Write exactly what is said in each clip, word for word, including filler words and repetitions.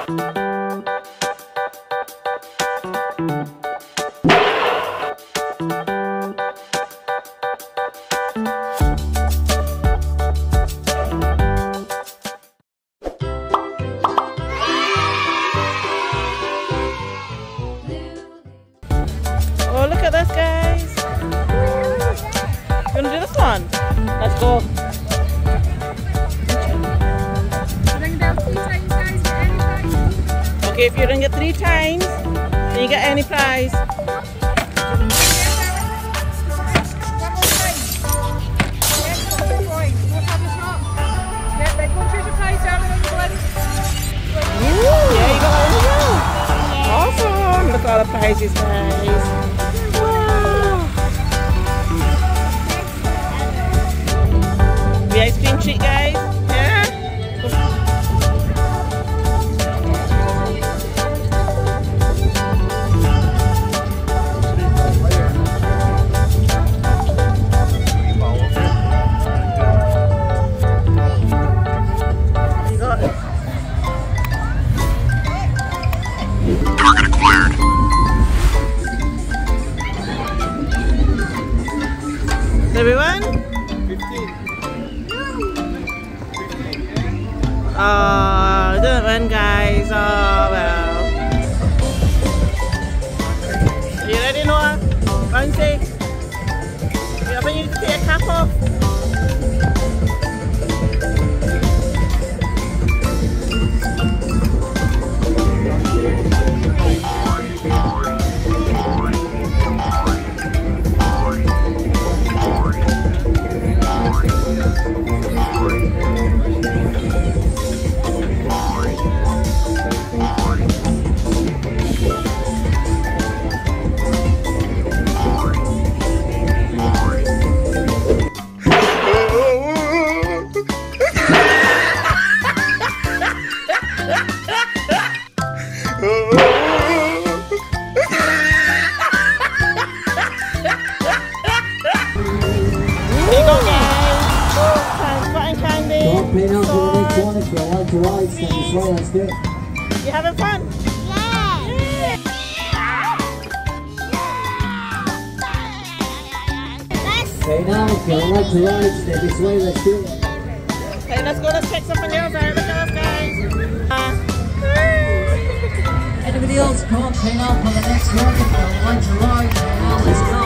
Oh, look at this, guys. You want to do this one? Let's go. Ring bell three times, guys, get any prize. Okay, if you ring it three times, then you get any prize. One more time. Yes, one more point. We'll have a shot. Yeah, then go and choose your prize, darling, on the list. Yeah, you got that one as well. Awesome. Look at all the prizes, guys. The ice cream treat, guys. Yeah. You got it. Target acquired. Everyone? Oh, didn't win, guys. Oh, well. Are you ready, Noah? Bouncy? I think you need to take your cap off. Paying out for the next one. If you like to ride, stand this way, let's do it. You having fun? Yeah. Okay, now if you like to ride, stand this way, let's do it. Okay, let's go. Let's check something else out. Look at us, guys. Uh, Anybody else can't pay out for the next one? If you like to ride, now let's go.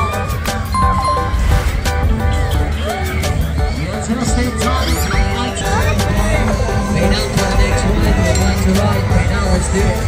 You'll just stay tight. Pay now for the next one, if you like to ride, pay now, let's do it.